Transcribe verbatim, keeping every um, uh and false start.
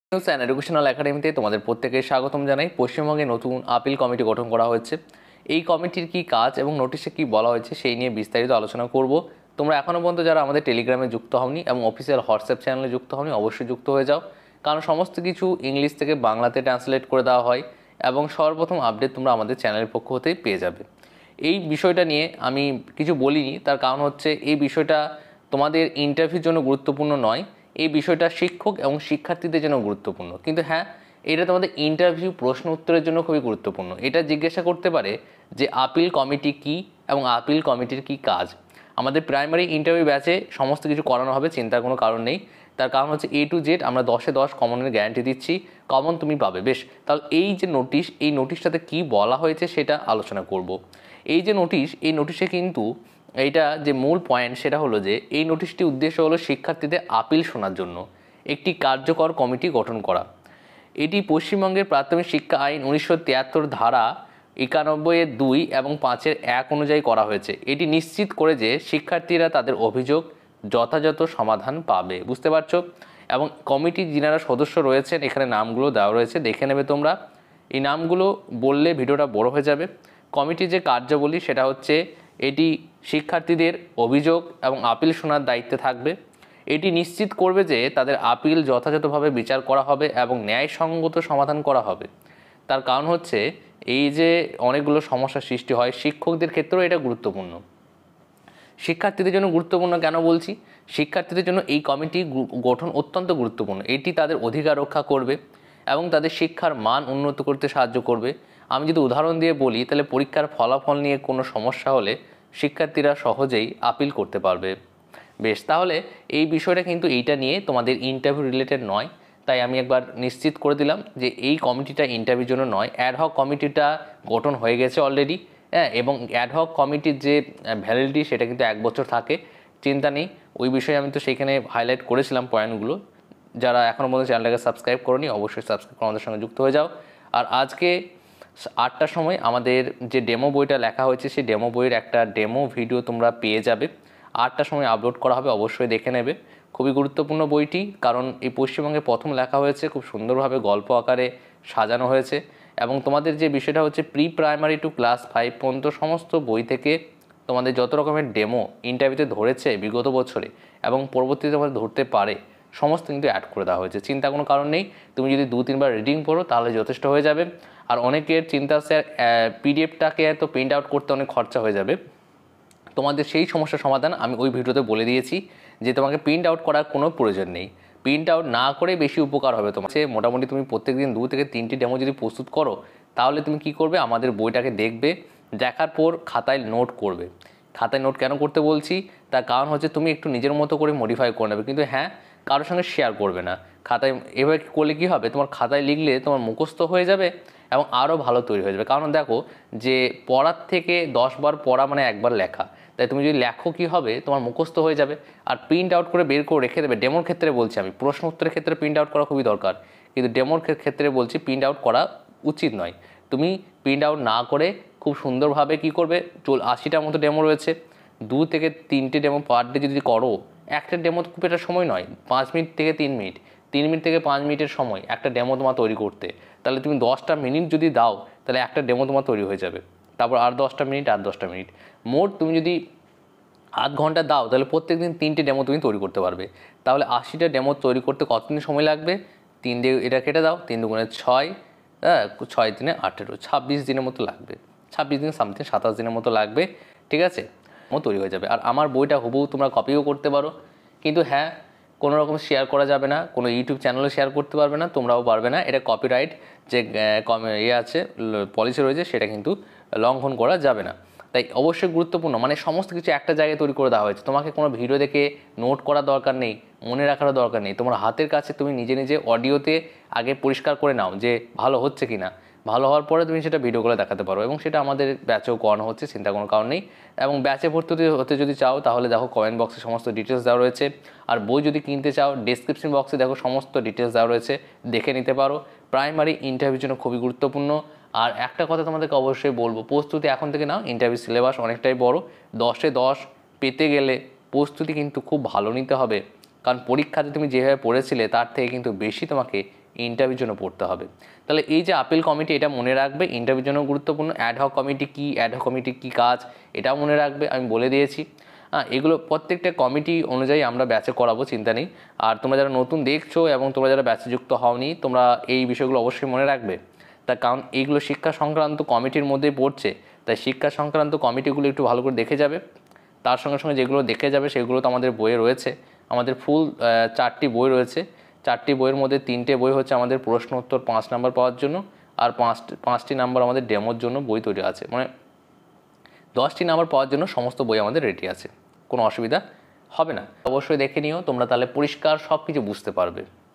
News and educational একাডেমিতে তোমাদের প্রত্যেকে স্বাগতম জানাই। পশ্চিমবঙ্গে নতুন আপিল কমিটি গঠন করা হয়েছে। এই কমিটির কি কাজ এবং নোটিশে কি বলা হয়েছে সেই নিয়ে বিস্তারিত আলোচনা করব। তোমরা এখনও পর্যন্ত যারা আমাদের টেলিগ্রামে যুক্ত হওনি এবং অফিসিয়াল হোয়াটসঅ্যাপ চ্যানেলে যুক্ত হওনি অবশ্যই যুক্ত হয়ে যাও, কারণ সমস্ত কিছু ইংলিশ থেকে বাংলাতে ট্রান্সলেট করে দেওয়া হয় এবং সর্বপ্রথম আপডেট তোমরা আমাদের চ্যানেলের পক্ষ হতেই পেয়ে যাবে। এই বিষয়টা নিয়ে আমি কিছু বলিনি, তার কারণ হচ্ছে এই বিষয়টা তোমাদের ইন্টারভিউর জন্য গুরুত্বপূর্ণ নয়, এই বিষয়টা শিক্ষক এবং শিক্ষার্থীদের জন্য গুরুত্বপূর্ণ। কিন্তু হ্যাঁ, এটা তোমাদের ইন্টারভিউ প্রশ্ন উত্তরের জন্য খুবই গুরুত্বপূর্ণ। এটা জিজ্ঞাসা করতে পারে যে আপিল কমিটি কি এবং আপিল কমিটির কি কাজ। আমাদের প্রাইমারি ইন্টারভিউ ব্যাচে সমস্ত কিছু করানো হবে, চিন্তার কোনো কারণ নেই। তার কারণ হচ্ছে এ টু জেড আমরা দশে দশ কমনের গ্যারান্টি দিচ্ছি, কমন তুমি পাবে। বেশ, তাহলে এই যে নোটিশ, এই নোটিশটাতে কি বলা হয়েছে সেটা আলোচনা করব। এই যে নোটিশ, এই নোটিশে কিন্তু এইটা যে মূল পয়েন্ট সেটা হলো যে এই নোটিশটি উদ্দেশ্য হলো শিক্ষার্থীদের আপিল শোনার জন্য একটি কার্যকর কমিটি গঠন করা। এটি পশ্চিমবঙ্গের প্রাথমিক শিক্ষা আইন উনিশশো তিয়াত্তর ধারা একানব্বই এর দুই এবং পাঁচের এক অনুযায়ী করা হয়েছে। এটি নিশ্চিত করে যে শিক্ষার্থীরা তাদের অভিযোগ যথাযথ সমাধান পাবে। বুঝতে পারছো? এবং কমিটির যিনারা সদস্য রয়েছেন এখানে নামগুলো দেওয়া রয়েছে, দেখে নেবে তোমরা। এই নামগুলো বললে ভিডিওটা বড় হয়ে যাবে। কমিটির যে কার্যাবলী সেটা হচ্ছে এটি শিক্ষার্থীদের অভিযোগ এবং আপিল শোনার দায়িত্বে থাকবে। এটি নিশ্চিত করবে যে তাদের আপিল যথাযথভাবে বিচার করা হবে এবং ন্যায়সঙ্গত সমাধান করা হবে। তার কারণ হচ্ছে এই যে অনেকগুলো সমস্যার সৃষ্টি হয়, শিক্ষকদের ক্ষেত্রেও এটা গুরুত্বপূর্ণ। শিক্ষার্থীদের জন্য গুরুত্বপূর্ণ কেন বলছি? শিক্ষার্থীদের জন্য এই কমিটি গঠন অত্যন্ত গুরুত্বপূর্ণ। এটি তাদের অধিকার রক্ষা করবে এবং তাদের শিক্ষার মান উন্নত করতে সাহায্য করবে। আমি যদি উদাহরণ দিয়ে বলি, তাহলে পরীক্ষার ফলাফল নিয়ে কোনো সমস্যা হলে শিক্ষার্থীরা সহজেই আপিল করতে পারবে। বেশ, তাহলে এই বিষয়টা কিন্তু এইটা নিয়ে তোমাদের ইন্টারভিউ রিলেটেড নয়, তাই আমি একবার নিশ্চিত করে দিলাম যে এই কমিটিটা ইন্টারভিউর জন্য নয়। অ্যাডহক কমিটিটা গঠন হয়ে গেছে অলরেডি, হ্যাঁ, এবং অ্যাডহক কমিটির যে ভ্যালিডিটি সেটা কিন্তু এক বছর থাকে। চিন্তা নেই, ওই বিষয়ে আমি তো সেইখানে হাইলাইট করেছিলাম পয়েন্টগুলো। যারা এখনও পর্যন্ত চ্যানেলটাকে সাবস্ক্রাইব করোনি অবশ্যই সাবস্ক্রাইব করে আমাদের সঙ্গে যুক্ত হয়ে যাও। আর আজকে আটটার সময় আমাদের যে ডেমো বইটা লেখা হয়েছে সেই ডেমো বইয়ের একটা ডেমো ভিডিও তোমরা পেয়ে যাবে। আটটার সময় আপলোড করা হবে, অবশ্যই দেখে নেবে। খুবই গুরুত্বপূর্ণ বইটি, কারণ এই পশ্চিমবঙ্গে প্রথম লেখা হয়েছে, খুব সুন্দরভাবে গল্প আকারে সাজানো হয়েছে। এবং তোমাদের যে বিষয়টা হচ্ছে pre primary to class five পর্যন্ত সমস্ত বই থেকে তোমাদের যত রকমের ডেমো ইন্টারভিউতে ধরেছে বিগত বছরে এবং পরবর্তীতে তোমাদের ধরতে পারে সমস্ত কিন্তু অ্যাড করে দেওয়া হয়েছে। চিন্তা কোনো কারণ নেই, তুমি যদি দু তিনবার রিডিং পড়ো তাহলে যথেষ্ট হয়ে যাবে। আর অনেকের চিন্তা স্যার পিডিএফটাকে তো প্রিন্ট আউট করতে অনেক খরচা হয়ে যাবে। তোমাদের সেই সমস্যার সমাধান আমি ওই ভিডিওতে বলে দিয়েছি যে তোমাকে প্রিন্ট আউট করার কোনো প্রয়োজন নেই। প্রিন্ট আউট না করে বেশি উপকার হবে তোমার। সে মোটামুটি তুমি প্রত্যেক দিন দু থেকে তিনটি ডেমো যদি প্রস্তুত করো তাহলে তুমি কি করবে, আমাদের বইটাকে দেখবে, দেখার পর খাতায় নোট করবে। খাতায় নোট কেন করতে বলছি, তার কারণ হচ্ছে তুমি একটু নিজের মতো করে মডিফাই করে নেবে, কিন্তু হ্যাঁ কারোর সঙ্গে শেয়ার করবে না। খাতায় এভাবে করলে কী হবে, তোমার খাতায় লিখলে তোমার মুখস্থ হয়ে যাবে এবং আরও ভালো তৈরি হয়ে যাবে। কারণ দেখো যে পড়ার থেকে দশবার পড়া মানে একবার লেখা, তাই তুমি যদি লেখো কী হবে, তোমার মুখস্থ হয়ে যাবে। আর প্রিন্ট আউট করে বের করে রেখে দেবে। ডেমোর ক্ষেত্রে বলছি আমি, প্রশ্ন উত্তরের ক্ষেত্রে প্রিন্ট আউট করা খুবই দরকার, কিন্তু ডেমোর ক্ষেত্রে বলছি প্রিন্ট আউট করা উচিত নয়। তুমি প্রিন্ট আউট না করে খুব সুন্দরভাবে কি করবে, চল আশিটার মতো ডেমো রয়েছে, দু থেকে তিনটে ডেমো পার ডে যদি করো, একটা ডেমো খুব একটা সময় নয়, পাঁচ মিনিট থেকে তিন মিনিট তিন মিনিট থেকে পাঁচ মিনিটের সময় একটা ডেমো তোমার তৈরি করতে। তাহলে তুমি দশটা মিনিট যদি দাও তাহলে একটা ডেমো তোমার তৈরি হয়ে যাবে। তারপর আর দশটা মিনিট আর দশটা মিনিট মোট তুমি যদি আধ ঘন্টা দাও তাহলে প্রত্যেক দিন তিনটে ডেমো তুমি তৈরি করতে পারবে। তাহলে আশিটা ডেমো তৈরি করতে কতদিন সময় লাগবে, তিন দিয়ে এটা কেটে দাও, তিন দুগুণে ছয়, হ্যাঁ ছয় দিনে আঠেরো, ছাব্বিশ দিনের মতো লাগবে। ছাব্বিশ দিন সামথিং সাতাশ দিনের মতো লাগবে, ঠিক আছে, ও তৈরি হয়ে যাবে। আর আমার বইটা হুবহু তোমরা কপিও করতে পারো, কিন্তু হ্যাঁ কোনো রকম শেয়ার করা যাবে না, কোনো ইউটিউব চ্যানেলে শেয়ার করতে পারবে না, তোমরাও পারবে না। এটা কপিরাইট যে ইয়ে আছে, পলিসি রয়েছে, সেটা কিন্তু লঙ্ঘন করা যাবে না। তাই অবশ্যই গুরুত্বপূর্ণ, মানে সমস্ত কিছু একটা জায়গায় তৈরি করে দেওয়া হয়েছে। তোমাকে কোনো ভিডিও দেখে নোট করার দরকার নেই, মনে রাখারও দরকার নেই। তোমার হাতের কাছে তুমি নিজে নিজে অডিওতে আগে পরিষ্কার করে নাও যে ভালো হচ্ছে কি না। ভালো হওয়ার পরে তুমি সেটা ভিডিও করে দেখাতে পারো, এবং সেটা আমাদের ব্যাচেও করানো হচ্ছে, চিন্তা কোনো কারণ নেই। এবং ব্যাচে ভর্তি হতে যদি চাও তাহলে দেখো কমেন্ট বক্সে সমস্ত ডিটেলস দেওয়া রয়েছে। আর বই যদি কিনতে চাও ডেসক্রিপশন বক্সে দেখো সমস্ত ডিটেলস দেওয়া রয়েছে, দেখে নিতে পারো। প্রাইমারি ইন্টারভিউর জন্য খুবই গুরুত্বপূর্ণ। আর একটা কথা তোমাদেরকে অবশ্যই বলবো, প্রস্তুতি এখন থেকে নাও। ইন্টারভিউ সিলেবাস অনেকটাই বড়, দশে দশ পেতে গেলে প্রস্তুতি কিন্তু খুব ভালো নিতে হবে, কারণ পরীক্ষাতে তুমি যেভাবে পড়েছিলে তার থেকে কিন্তু বেশি তোমাকে ইন্টারভিউর জন্য পড়তে হবে। তাহলে এই যে আপিল কমিটি, এটা মনে রাখবে, ইন্টারভিউর জন্য গুরুত্বপূর্ণ। অ্যাডহক কমিটি কী, অ্যাডহক কমিটি কী কাজ, এটাও মনে রাখবে, আমি বলে দিয়েছি। হ্যাঁ, এগুলো প্রত্যেকটা কমিটি অনুযায়ী আমরা ব্যাচে করাবো, চিন্তা নেই। আর তোমরা যারা নতুন দেখছো এবং তোমরা যারা ব্যাচে যুক্ত হওনি, তোমরা এই বিষয়গুলো অবশ্যই মনে রাখবে। তার কারণ এইগুলো শিক্ষা সংক্রান্ত কমিটির মধ্যেই পড়ছে, তাই শিক্ষা সংক্রান্ত কমিটিগুলো একটু ভালো করে দেখে যাবে। তার সঙ্গে সঙ্গে যেগুলো দেখে যাবে সেগুলো তো আমাদের বইয়ে রয়েছে। আমাদের ফুল চারটি বই রয়েছে। চারটি বইয়ের মধ্যে তিনটে বই হচ্ছে আমাদের প্রশ্ন উত্তর পাঁচ নাম্বার পাওয়ার জন্য, আর পাঁচটি পাঁচটি নাম্বার আমাদের ডেমোর জন্য বই তৈরি আছে। মানে দশটি নাম্বার পাওয়ার জন্য সমস্ত বই আমাদের রেডি আছে, কোনো অসুবিধা হবে না। অবশ্যই দেখে নিও তোমরা, তাহলে পরিষ্কার সব কিছু বুঝতে পারবে।